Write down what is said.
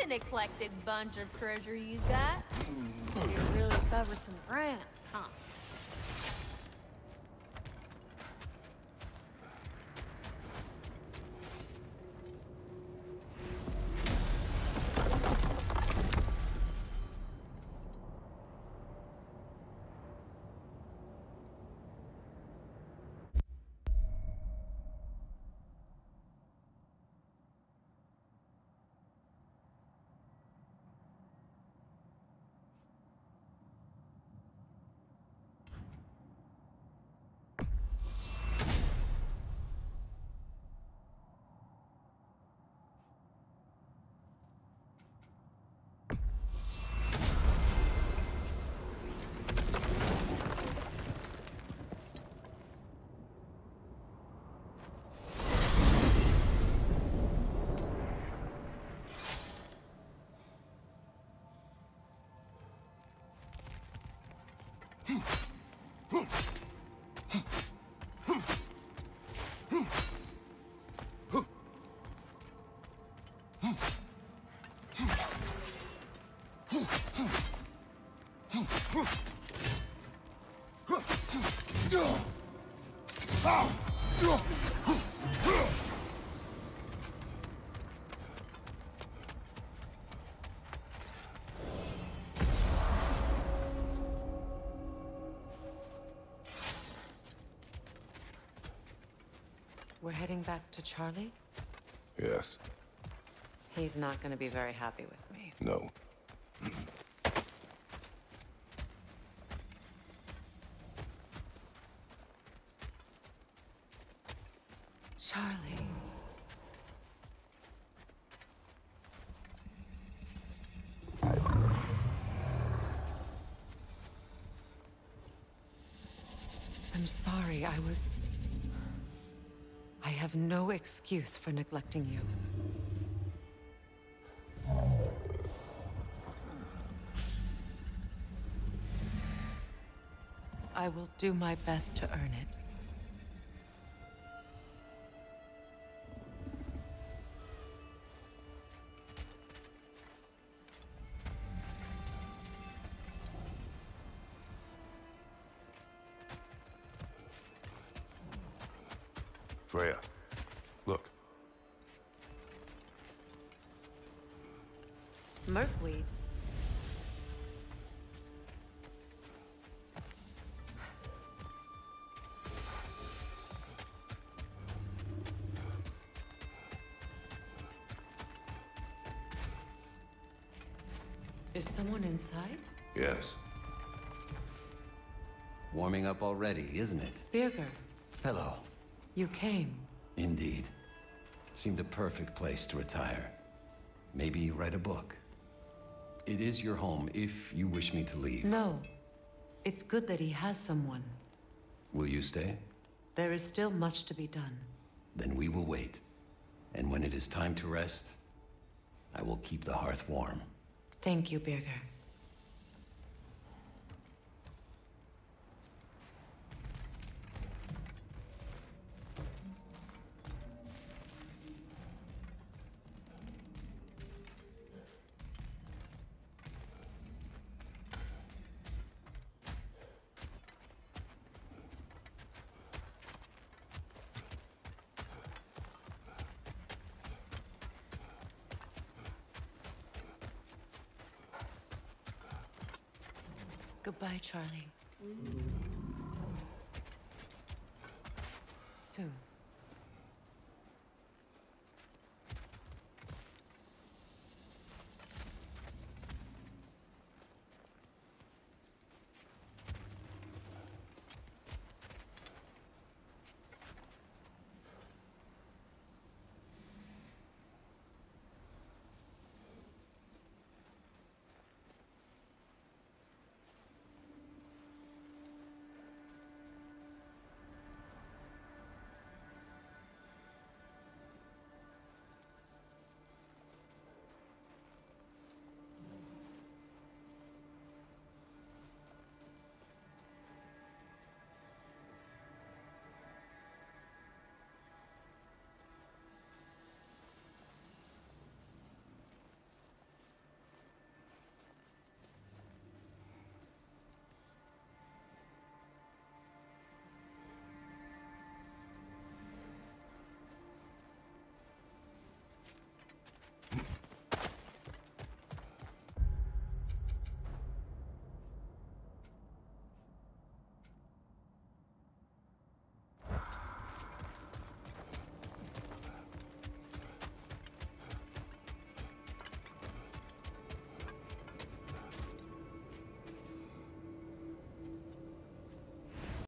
an eclectic bunch of treasure you got. You really covered some ground, huh? We're heading back to Charlie? Yes. He's not gonna be very happy with me. No. Charlie. I'm sorry, I have no excuse for neglecting you. I will do my best to earn it. Freya, look. Merkweed. Is someone inside? Yes. Warming up already, isn't it? Birger, Hello. you came. Indeed. Seemed a perfect place to retire. Maybe write a book. It is your home if you wish me to leave. No. It's good that he has someone. Will you stay? There is still much to be done. Then we will wait. And when it is time to rest, I will keep the hearth warm. Thank you, Birger. Goodbye, Charlie. Soon.